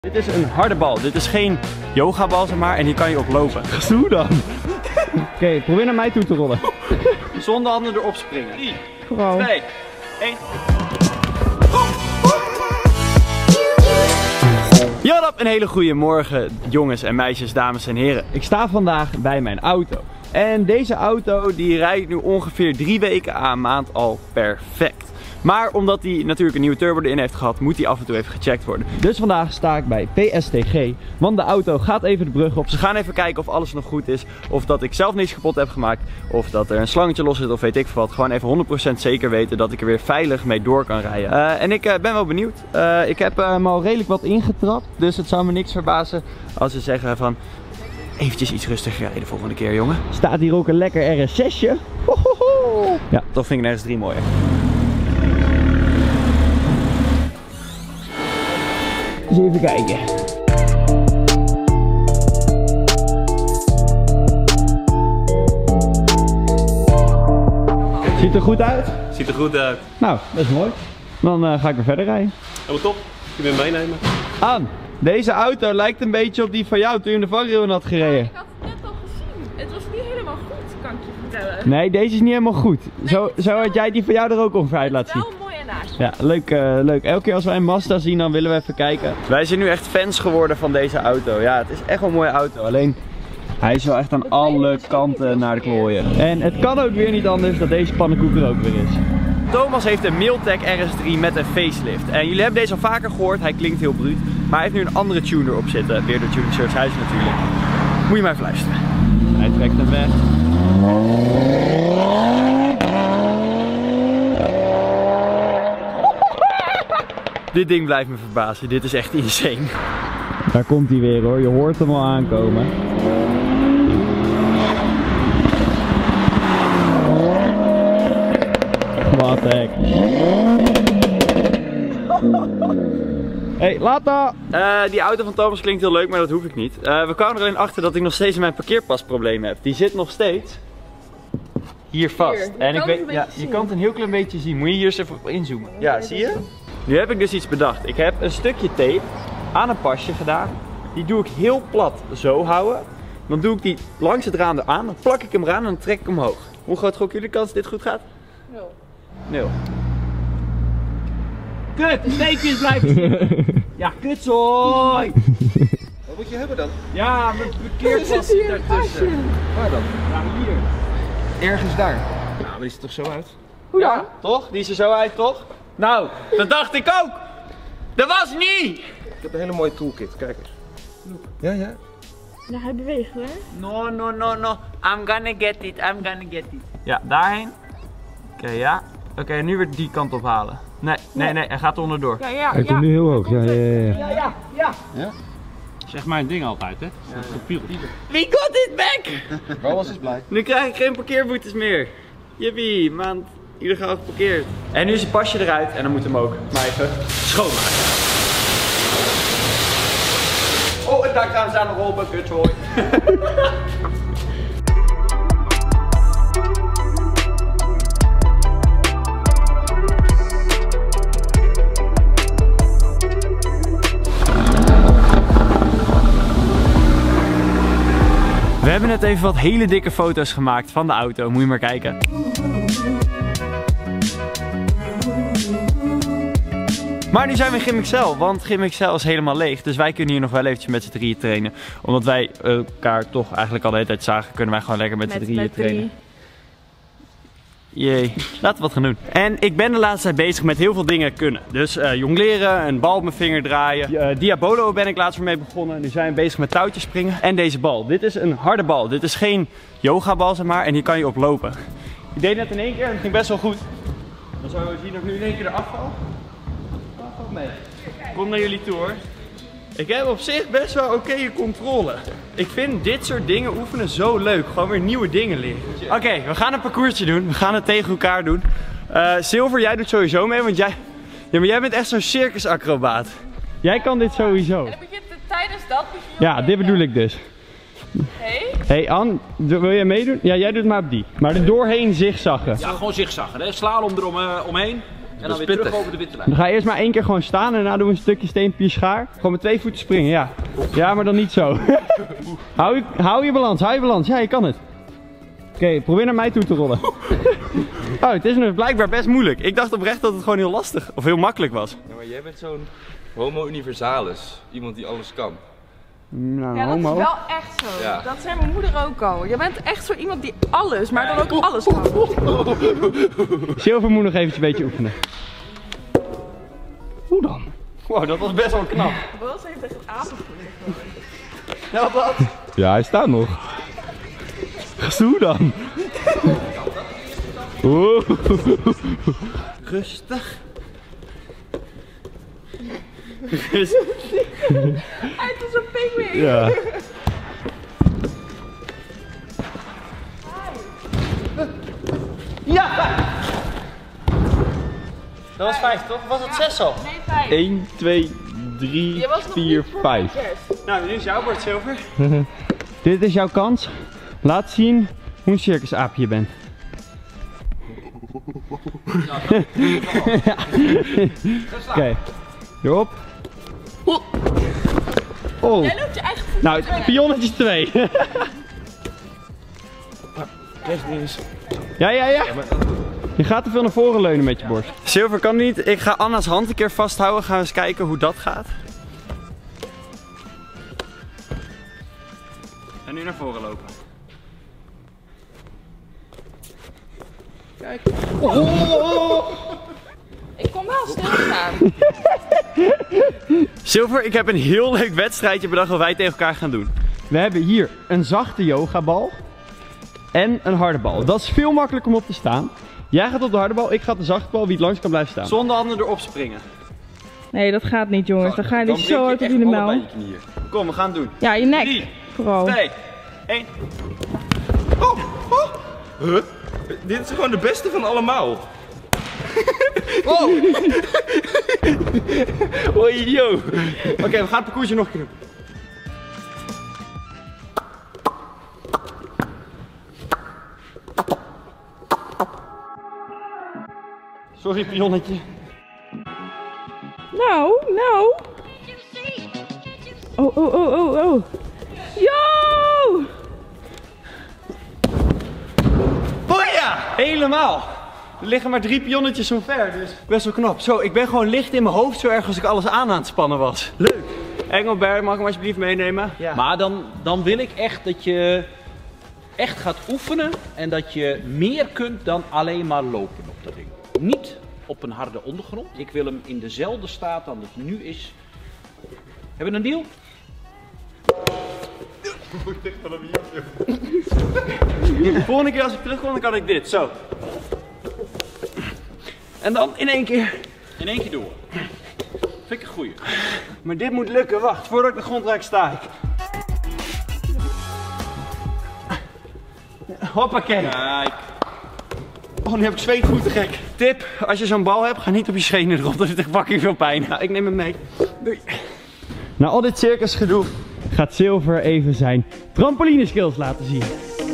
Dit is een harde bal. Dit is geen yogabal, zeg maar. En hier kan je op lopen. Hoe dan? Oké, probeer naar mij toe te rollen. Zonder handen erop springen. 3, 2, 1. Jodap, een hele goede morgen, jongens en meisjes, dames en heren. Ik sta vandaag bij mijn auto. En deze auto die rijdt nu ongeveer 3 weken aan maand al perfect. Maar omdat hij natuurlijk een nieuwe turbo erin heeft gehad, moet hij af en toe even gecheckt worden. Dus vandaag sta ik bij PSTG, want de auto gaat even de brug op. Ze gaan even kijken of alles nog goed is, of dat ik zelf niks kapot heb gemaakt, of dat er een slangetje los zit of weet ik veel wat. Gewoon even 100% zeker weten dat ik er weer veilig mee door kan rijden. En ik ben wel benieuwd. Ik heb me al redelijk wat ingetrapt, dus het zou me niks verbazen als ze zeggen van... Eventjes iets rustiger rijden de volgende keer, jongen. Staat hier ook een lekker RS6'je. Ja, toch vind ik nergens 3 mooier. Eens even kijken. Ziet er goed uit? Ziet er goed uit. Nou, dat is mooi. Dan ga ik weer verder rijden. Helemaal top. Kun je weer meenemen? Aan, deze auto lijkt een beetje op die van jou toen je de vangrail had gereden. Ik had het net al gezien. Het was niet helemaal goed, kan ik je vertellen. Nee, deze is niet helemaal goed. Nee, Zo had jij die van jou er ook ongeveer uit laten zien. Wel mooi en naast. Ja, leuk, leuk. Elke keer als wij een Mazda zien, dan willen we even kijken. Wij zijn nu echt fans geworden van deze auto. Ja, het is echt wel een mooie auto. Alleen, hij is wel echt aan alle kanten naar de klooien. En het kan ook weer niet anders dat deze pannenkoek er ook weer is. Thomas heeft een Milltek RS3 met een facelift. En jullie hebben deze al vaker gehoord, hij klinkt heel bruut. Maar hij heeft nu een andere tuner op zitten. Weer door Tuning Service Huis natuurlijk. Moet je maar even luisteren. Hij trekt hem weg. Dit ding blijft me verbazen. Dit is echt insane. Daar komt hij weer hoor, je hoort hem al aankomen. Wat hek. Hey, later! Die auto van Thomas klinkt heel leuk, maar dat hoef ik niet. We kwamen er alleen achter dat ik nog steeds mijn parkeerpasprobleem heb. Die zit nog steeds hier vast. En ik weet, ja, je kan het een heel klein beetje zien. Moet je hier eens even op inzoomen? Ja, zie je? Nu heb ik dus iets bedacht. Ik heb een stukje tape aan een pasje gedaan. Die doe ik heel plat zo houden. Dan doe ik die langs het raam eraan. Dan plak ik hem eraan en dan trek ik hem omhoog. Hoe groot gokken jullie kans dat dit goed gaat? 0. 0. Kut, de steekjes blijven zitten. Ja, kutzooi! Wat moet je hebben dan? Ja, mijn parkeerpas zit daartussen. Waar dan? Ja, hier. Ergens daar. Nou, maar die ziet er toch zo uit? Ja, toch? Die is er zo uit, toch? Nou, dat dacht ik ook! Dat was niet! Ik heb een hele mooie toolkit, kijk eens. Ja, ja. Ja, hij beweegt hè? No, no, no, no. I'm gonna get it, I'm gonna get it. Ja, daarheen. Oké, ja. Oké, nu weer die kant op halen. Nee, nee, nee, hij gaat er onderdoor. Ja, ja, Hij komt nu heel hoog. Ja, ja, ja. Zeg mijn ding altijd, hè? We got it back! Thomas is blij. Nu krijg ik geen parkeerboetes meer. Jippie, maand illegaal geparkeerd. En nu is het pasje eruit en dan moeten we hem ook maar even schoonmaken. Oh, het dakraam staat nog open, kutzooi. We hebben net even wat hele dikke foto's gemaakt van de auto, moet je maar kijken. Maar nu zijn we in GymXL, want GymXL is helemaal leeg. Dus wij kunnen hier nog wel eventjes met z'n drieën trainen. Omdat wij elkaar toch eigenlijk al de hele tijd zagen, kunnen wij gewoon lekker met z'n drieën trainen. Jee, laten we wat gaan doen. En ik ben de laatste tijd bezig met heel veel dingen kunnen. Dus jongleren, een bal op mijn vinger draaien. Diabolo ben ik laatst weer mee begonnen. Nu zijn we bezig met touwtjes springen. En deze bal. Dit is een harde bal. Dit is geen yogabal, zeg maar. En hier kan je op lopen. Ik deed net in 1 keer en dat ging best wel goed. Dan zouden we zien of ik nu in 1 keer eraf val. Nee. Kom naar jullie toe hoor. Ik heb op zich best wel oké controle. Ik vind dit soort dingen oefenen zo leuk. Gewoon weer nieuwe dingen leren. Oké, we gaan een parcoursje doen. We gaan het tegen elkaar doen. Silver, jij doet sowieso mee, want jij... Ja, maar jij bent echt zo'n circusacrobaat. Jij kan dit sowieso. En dan begint het tijdens dat begin je Ja, dit bedoel ik dus. Hey? Hey Ann, wil jij meedoen? Ja, jij doet maar op die. Maar er doorheen zigzaggen. Ja, gewoon zigzaggen, hè? Slalom eromheen. En dan weer terug over de witte lijn. Dan ga je eerst maar 1 keer gewoon staan en daarna doen we een stukje steenpapier schaar. Gewoon met 2 voeten springen, ja. Ja, maar dan niet zo. hou je balans. Ja, je kan het. Oké, probeer naar mij toe te rollen. Oh, het is nu blijkbaar best moeilijk. Ik dacht oprecht dat het gewoon heel lastig of heel makkelijk was. Ja, maar jij bent zo'n homo universalis. Iemand die alles kan. Nou, Ja, dat is homo. wel echt zo. Ja. Dat zei mijn moeder ook al. Je bent echt zo iemand die alles, maar dan ook alles kan. Silver moet nog eventjes een beetje oefenen. Hoe dan? Wow, dat was best wel knap. Bas heeft echt een apengevoel. Ja, wat? Ja, hij staat nog. Hoe dan? Oeh. Rustig. Hij is een pinguïn. Ja. Ja! Dat was 5 toch? Of was het 6 al? Nee, 5. 1, 2, 3, Je was nog 4, niet voor 5. mijn kerst. Nou, nu is jouw bord zilver. Dit is jouw kans. Laat zien hoe een circusaapje je bent. Oké, hierop. Oh, Jij loopt je eigen voet. nou, pionnetjes 2. Ja. Je gaat te veel naar voren leunen met je borst. Zilver kan niet. Ik ga Anna's hand een keer vasthouden. Gaan we eens kijken hoe dat gaat. En nu naar voren lopen. Kijk. Ik kon wel stilstaan. Zilver, ik heb een heel leuk wedstrijdje bedacht wat wij tegen elkaar gaan doen. We hebben hier een zachte yogabal en een harde bal. Dat is veel makkelijker om op te staan. Jij gaat op de harde bal, ik ga op de zachte bal, wie het langs kan blijven staan. Zonder handen erop springen. Nee, dat gaat niet, jongens. Dan ga je dus zo hard op die mel. Kom, we gaan het doen. Ja, je nek. 3, Vooral. 2, 1. Huh? Dit is gewoon de beste van allemaal. Oei, yo. Oké, we gaan het parcoursje nog een keer doen. Sorry, pionnetje. Nou. Oh. Yo! Boja! Helemaal. Er liggen maar 3 pionnetjes zo ver, dus best wel knap. Zo, ik ben gewoon licht in mijn hoofd zo erg als ik alles aan het spannen was. Leuk. Engelbert, mag ik hem alsjeblieft meenemen? Ja. Maar dan wil ik echt dat je echt gaat oefenen en dat je meer kunt dan alleen maar lopen op de ring. Niet op een harde ondergrond. Ik wil hem in dezelfde staat dan het nu is. Hebben we een deal? De volgende keer als ik terugkom, dan kan ik dit. Zo. En dan in één keer. In één keer door. Vind ik een goeie. Maar dit moet lukken. Wacht, voordat ik de grond raak, sta ik. Hoppakee. Kijk. Oh, nu heb ik zweetvoeten, gek. Tip, als je zo'n bal hebt, ga niet op je schenen erop. Dat is echt fucking veel pijn. Nou, ik neem hem mee. Doei. Na al dit circusgedoe gaat Silver even zijn trampoline skills laten zien.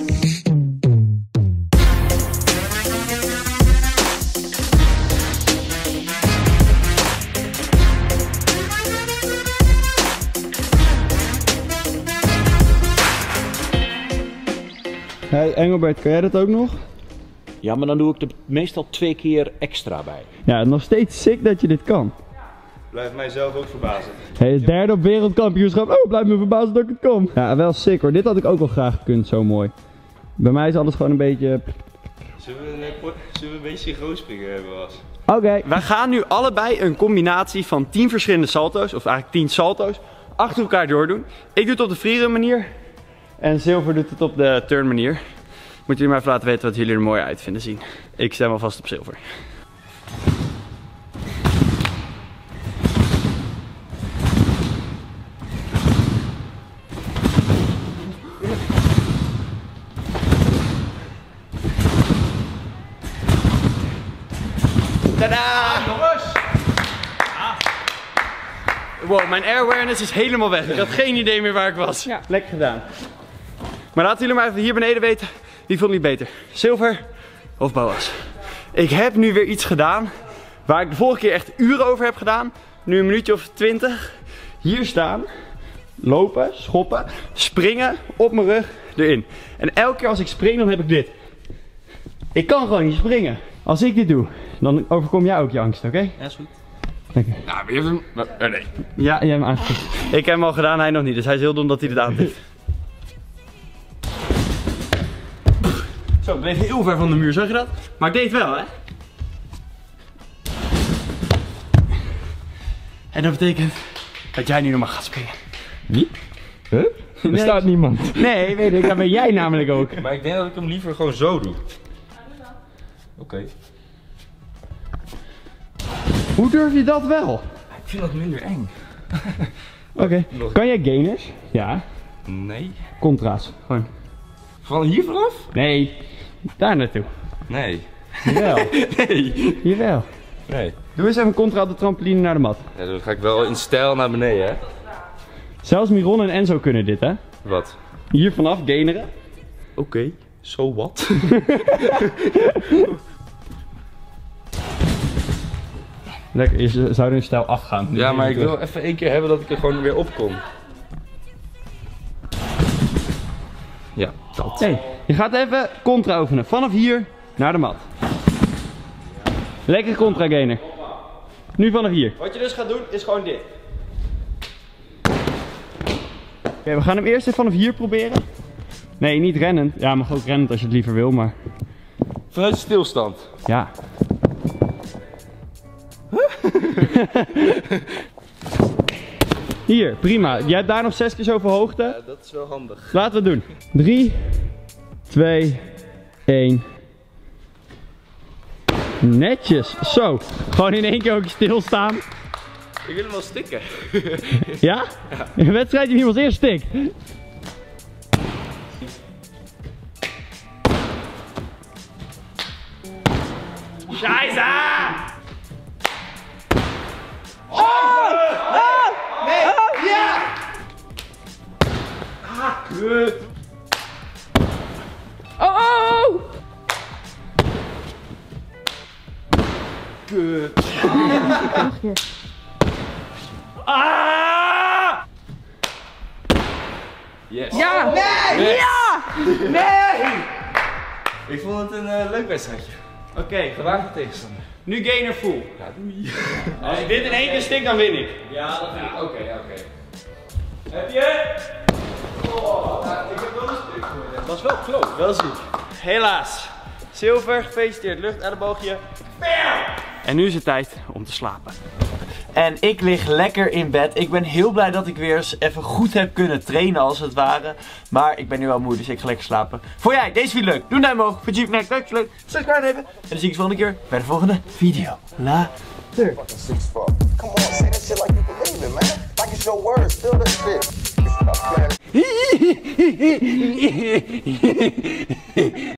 Hey Engelbert, kan jij dat ook nog? Ja, maar dan doe ik er meestal 2 keer extra bij. Ja, nog steeds sick dat je dit kan. Blijft mijzelf ook verbazen. Hey, derde op wereldkampioenschap. Oh, blijf me verbazen dat ik het kan. Ja, wel sick hoor. Dit had ik ook wel graag gekund, zo mooi. Bij mij is alles gewoon een beetje... Zullen we een beetje synchroonspringen hebben, Bas? Oké. Wij gaan nu allebei een combinatie van 10 verschillende salto's, of eigenlijk 10 salto's, achter elkaar doordoen. Ik doe het op de freerun manier en Silver doet het op de turn manier. Moeten jullie maar even laten weten wat jullie er mooi uit vinden zien. Ik stem alvast op Silver. Tadaa! Wow, mijn air awareness is helemaal weg. Ik had geen idee meer waar ik was. Ja. Lekker gedaan. Maar laten jullie maar even hier beneden weten, wie vond het beter? Silver of Boas? Ik heb nu weer iets gedaan waar ik de vorige keer echt uren over heb gedaan. Nu een minuutje of 20. Hier staan, lopen, schoppen, springen, op mijn rug, erin. En elke keer als ik spring, dan heb ik dit. Ik kan gewoon niet springen. Als ik dit doe, dan overkom jij ook je angst, oké? Ja, is goed. Dank je. Nou, wie heeft hem... nee. Ja, jij hebt hem aangetikt. Ik heb hem al gedaan, hij nog niet. Dus hij is heel dom dat hij dit aantikt. Zo, ik bleef heel ver van de muur, zag je dat? Maar ik deed het wel, hè? En dat betekent dat jij nu nog maar gaat springen. Wie? Huh? Er staat niemand. Nee, weet ik, dat ben jij namelijk ook. Maar ik denk dat ik hem liever gewoon zo doe. Oké. Hoe durf je dat wel? Ik vind dat minder eng. Oké. Kan jij gainers? Ja. Nee. Contra's. Gewoon. Van hier vanaf? Nee. Daar naartoe. Nee. Jawel. Nee. Jawel. Nee. Doe eens even een contra op de trampoline naar de mat. Ja, dan ga ik wel in stijl naar beneden, hè? Zelfs Miron en Enzo kunnen dit, hè? Wat? Hier vanaf gaineren. Oké. So what? Lekker, je zou er in stijl afgaan. Ja, maar ik wil even één keer hebben dat ik er gewoon weer op kom. Ja, dat. Hey, je gaat even contra oefenen. Vanaf hier naar de mat. Lekker contra gainer. Nu vanaf hier. Wat je dus gaat doen is gewoon dit. Oké, we gaan hem eerst even vanaf hier proberen. Nee, niet rennend. Ja, mag ook rennend als je het liever wil, maar... Vanuit stilstand. Ja. Hier, prima. Jij hebt daar nog 6 keer zoveel hoogte. Ja, dat is wel handig. Laten we het doen. 3, 2, 1. Netjes. Zo. Gewoon in één keer ook stilstaan. Ik wil hem wel stikken. Ja? Een wedstrijd die iemand eerst stikt. Scheiße! Oh! Nee! Ja! Kut! Oh! Kut! Ah! Yes. Ja! Nee! Ja! Nee! Ik vond het een leuk wedstrijdje. Oké, Gewaagde tegenstander. nu gainer full. Ja, doei. Als ik dit in één keer stik, dan win ik. Ja, dat vind ik. Oké. Heb je? Oh, ik heb wel een stuk voor je. Dat was wel kloot, wel ziek. Helaas. Zilver, gefeliciteerd. Lucht, elleboogje. En nu is het tijd om te slapen. En ik lig lekker in bed. Ik ben heel blij dat ik weer eens even goed heb kunnen trainen als het ware. Maar ik ben nu wel moe, dus ik ga lekker slapen. Vond jij deze video leuk? Doe een duim omhoog. Vind je het leuk? Subscribe even. En dan zie ik je de volgende keer bij de volgende video. Later. Come on, say that shit like you believe it, man. Like it's your words, still that shit. Stop playing.